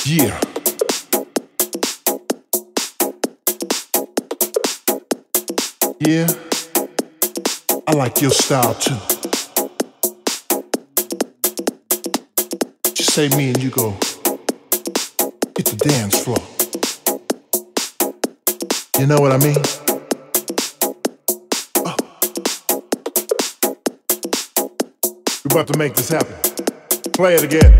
Yeah. Yeah. I like your style too. Just say me and you go hit the dance floor. You know what I mean? Oh. We're about to make this happen. Play it again.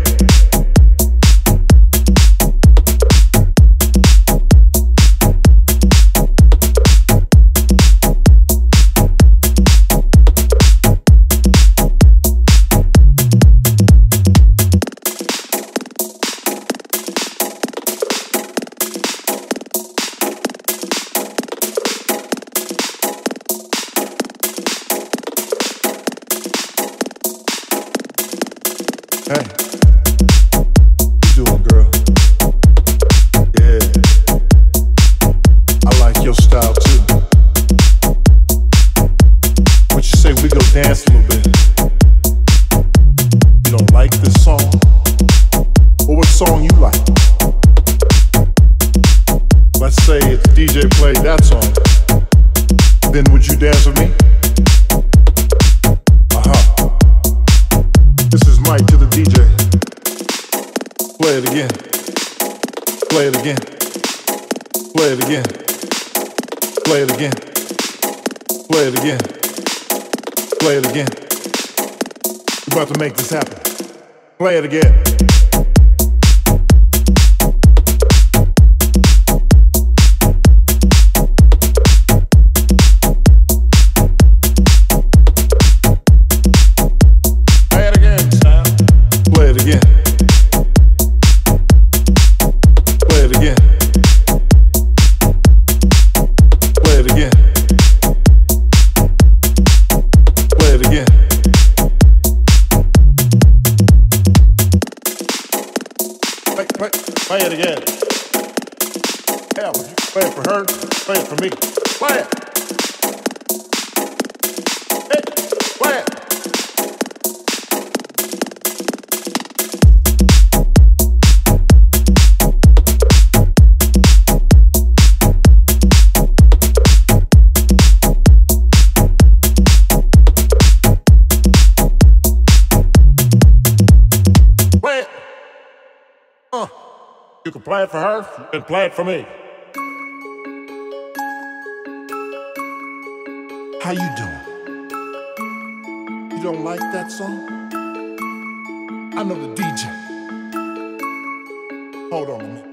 Hey, you doing, girl? Yeah, I like your style too. What you say we go dance a little bit? You don't like this song? Or what song you like? Let's say if the DJ played that song, then would you dance with me? Mike to the DJ. Play it again. Play it again. Play it again. Play it again. Play it again. Play it again. We're about to make this happen. Play it again. Play it again. Hell, would you play it for her? Play it for me. Play it. Hey, play it. Play it. You can play it for her, you can play it for me. How you doing? You don't like that song? I know the DJ. Hold on a minute.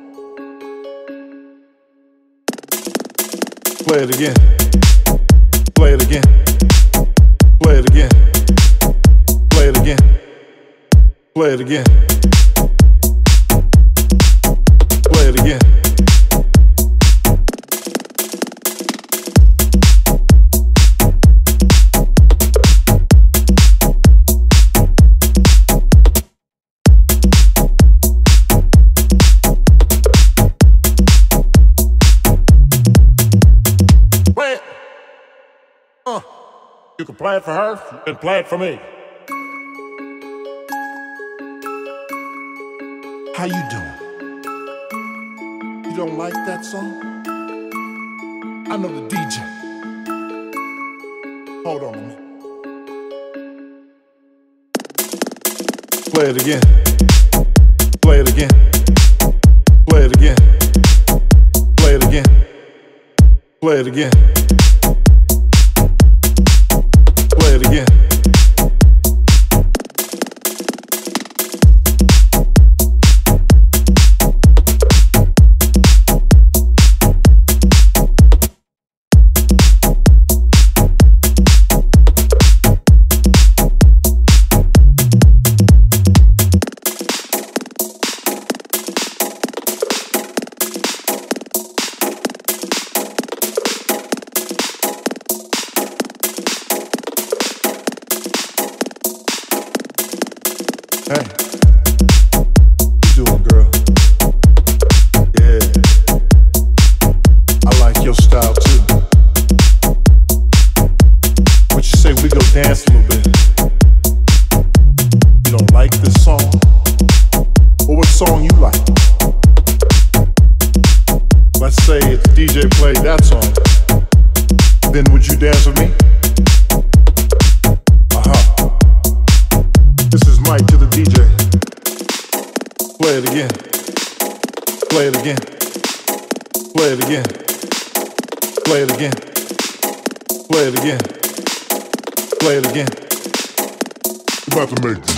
Play it again. Play it again. Play it again. Play it again. Play it again. Play it again. Play it. You can play it for her, you can play it for me. How you doing? You don't like that song? I know the DJ. Hold on a minute. Play it again. Play it again. Play it again. Play it again. Play it again. Play it again. Hey, you doing, girl? Yeah, I like your style too. What you say we go dance a little bit? You don't like this song? Or what song you like? played that song, then would you dance with me? This is Mike to the DJ. Play it again. Play it again. Play it again. Play it again. Play it again. Play it again. We're about to make